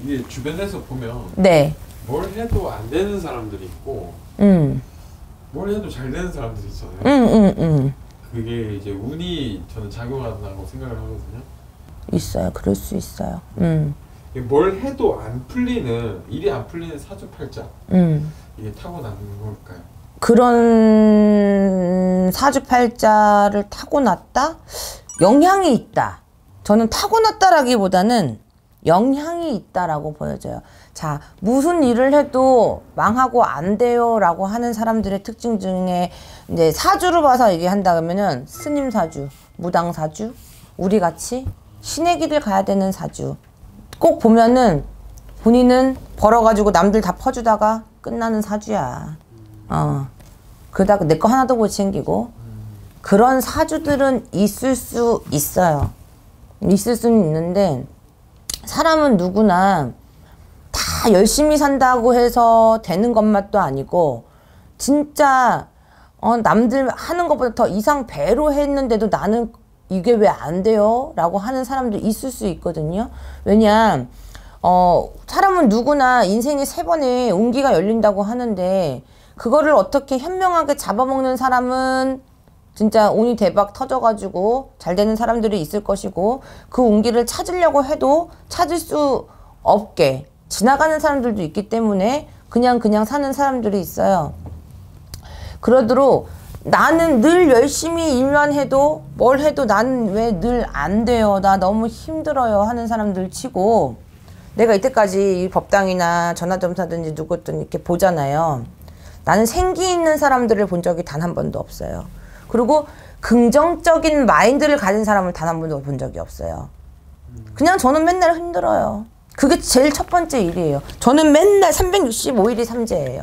이게 주변에서 보면 네. 뭘 해도 안 되는 사람들이 있고 뭘 해도 잘 되는 사람들이 있잖아요. 그게 이제 운이 저는 작용한다고 생각을 하거든요. 있어요. 그럴 수 있어요. 뭘 해도 안 풀리는, 일이 안 풀리는 사주팔자, 이게 타고나는 걸까요? 그런 사주팔자를 타고났다? 영향이 있다. 저는 타고났다라기보다는 영향이 있다라고 보여져요. 자, 무슨 일을 해도 망하고 안 돼요 라고 하는 사람들의 특징 중에 이제 사주로 봐서 얘기한다 그러면은 스님 사주, 무당 사주, 우리같이 신의 길을 가야 되는 사주. 꼭 보면은 본인은 벌어가지고 남들 다 퍼주다가 끝나는 사주야. 그러다가 내 거 하나도 못 챙기고. 그런 사주들은 있을 수 있어요. 있을 수는 있는데 사람은 누구나 다 열심히 산다고 해서 되는 것만도 아니고 진짜 남들 하는 것보다 더 이상 배로 했는데도 나는 이게 왜 안 돼요? 라고 하는 사람도 있을 수 있거든요. 왜냐 사람은 누구나 인생에 3번의 운기가 열린다고 하는데 그거를 어떻게 현명하게 잡아먹는 사람은 진짜 운이 대박 터져가지고 잘 되는 사람들이 있을 것이고 그 운기를 찾으려고 해도 찾을 수 없게 지나가는 사람들도 있기 때문에 그냥 사는 사람들이 있어요. 그러도록 나는 늘 열심히 일만 해도 뭘 해도 나는 왜 늘 안 돼요? 나 너무 힘들어요 하는 사람들 치고 내가 이때까지 법당이나 전화점사든지 누구든 이렇게 보잖아요. 나는 생기 있는 사람들을 본 적이 단 한 번도 없어요. 그리고 긍정적인 마인드를 가진 사람을 단 한 번도 본 적이 없어요. 그냥 저는 맨날 힘들어요. 그게 제일 첫 번째 일이에요. 저는 맨날 365일이 삼재예요.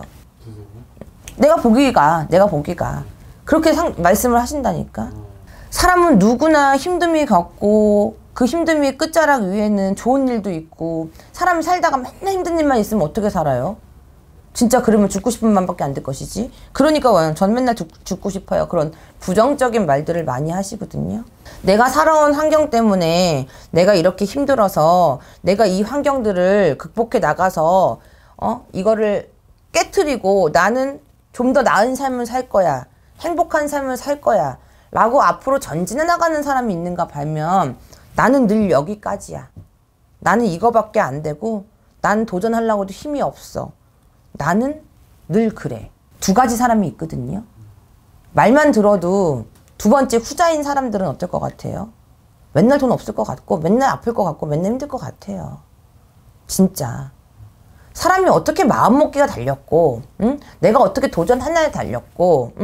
내가 보기가 그렇게 말씀을 하신다니까. 사람은 누구나 힘듦이 겪고 그 힘듦이 끝자락 위에는 좋은 일도 있고 사람이 살다가 맨날 힘든 일만 있으면 어떻게 살아요? 진짜 그러면 죽고 싶은 마음밖에 안 들 것이지. 그러니까 전 맨날 죽고 싶어요. 그런 부정적인 말들을 많이 하시거든요. 내가 살아온 환경 때문에 내가 이렇게 힘들어서 내가 이 환경들을 극복해 나가서 이거를 깨트리고 나는 좀 더 나은 삶을 살 거야. 행복한 삶을 살 거야. 라고 앞으로 전진해 나가는 사람이 있는가 보면 나는 늘 여기까지야. 나는 이거밖에 안 되고 난 도전하려고도 힘이 없어. 나는 늘 그래. 두 가지 사람이 있거든요. 말만 들어도 두 번째 후자인 사람들은 어떨 것 같아요? 맨날 돈 없을 것 같고 맨날 아플 것 같고 맨날 힘들 것 같아요. 진짜. 사람이 어떻게 마음먹기가 달렸고 내가 어떻게 도전하냐에 달렸고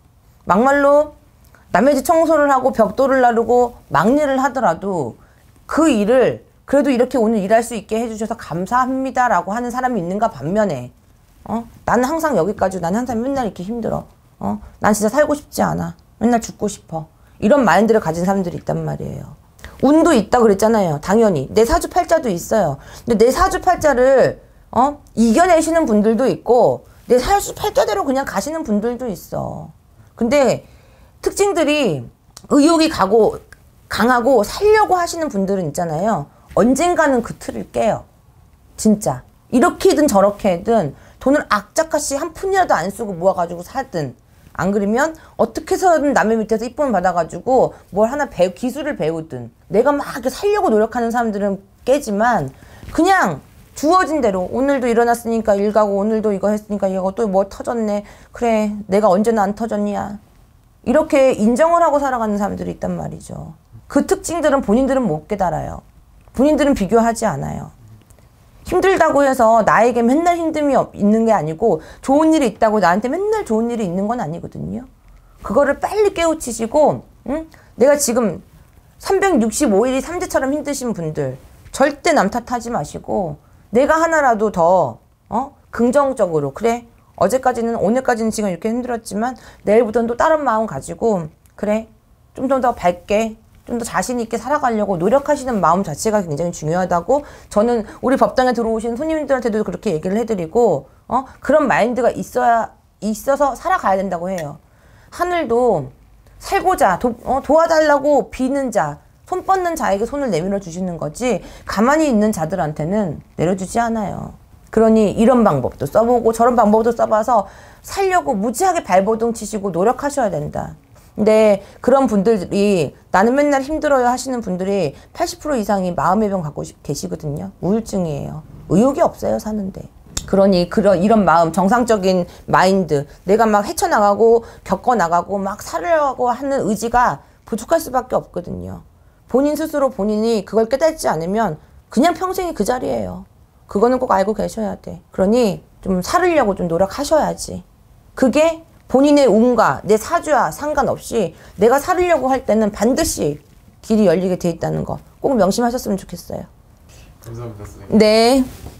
막말로 남의 집 청소를 하고 벽돌을 나르고 막일을 하더라도 그 일을 그래도 이렇게 오늘 일할 수 있게 해주셔서 감사합니다 라고 하는 사람이 있는가 반면에 나는 항상 여기까지 나는 항상 맨날 이렇게 힘들어 난 진짜 살고 싶지 않아 맨날 죽고 싶어 이런 마인드를 가진 사람들이 있단 말이에요. 운도 있다 그랬잖아요. 당연히 내 사주팔자도 있어요. 근데 내 사주팔자를 이겨내시는 분들도 있고 내 사주팔자대로 그냥 가시는 분들도 있어. 근데 특징들이 의욕이 강하고 살려고 하시는 분들은 있잖아요. 언젠가는 그 틀을 깨요. 진짜 이렇게든 저렇게든 돈을 악착같이 한 푼이라도 안 쓰고 모아가지고 살든 안 그러면 어떻게 해서든 남의 밑에서 이쁨을 받아가지고 뭘 하나 기술을 배우든 내가 막 이렇게 살려고 노력하는 사람들은 깨지만 그냥 주어진 대로 오늘도 일어났으니까 일 가고 오늘도 이거 했으니까 이거 또 뭐 터졌네. 그래 내가 언제나 안 터졌냐. 이렇게 인정을 하고 살아가는 사람들이 있단 말이죠. 그 특징들은 본인들은 못 깨달아요. 본인들은 비교하지 않아요. 힘들다고 해서 나에게 맨날 힘듦이 있는 게 아니고 좋은 일이 있다고 나한테 맨날 좋은 일이 있는 건 아니거든요. 그거를 빨리 깨우치시고 내가 지금 365일이 삼재처럼 힘드신 분들 절대 남 탓하지 마시고 내가 하나라도 더 긍정적으로 그래 어제까지는 오늘까지는 지금 이렇게 힘들었지만 내일부터는 또 다른 마음 가지고 그래 좀 더 밝게 좀 더 자신 있게 살아가려고 노력하시는 마음 자체가 굉장히 중요하다고 저는 우리 법당에 들어오신 손님들한테도 그렇게 얘기를 해드리고 그런 마인드가 있어서 살아가야 된다고 해요. 하늘도 살고자 도와달라고 비는 자 손 뻗는 자에게 손을 내밀어 주시는 거지 가만히 있는 자들한테는 내려주지 않아요. 그러니 이런 방법도 써보고 저런 방법도 써봐서 살려고 무지하게 발버둥 치시고 노력하셔야 된다. 근데 그런 분들이 나는 맨날 힘들어요 하시는 분들이 80% 이상이 마음의 병 갖고 계시거든요. 우울증이에요. 의욕이 없어요 사는데. 그러니 이런 마음, 정상적인 마인드, 내가 막 헤쳐나가고 겪어나가고 막 살려고 하는 의지가 부족할 수밖에 없거든요. 본인 스스로 본인이 그걸 깨닫지 않으면 그냥 평생이 그 자리예요. 그거는 꼭 알고 계셔야 돼. 그러니 좀 살으려고 좀 노력하셔야지. 그게 본인의 운과 내 사주와 상관없이 내가 살으려고 할 때는 반드시 길이 열리게 돼 있다는 거 꼭 명심하셨으면 좋겠어요. 감사합니다, 선생님. 네.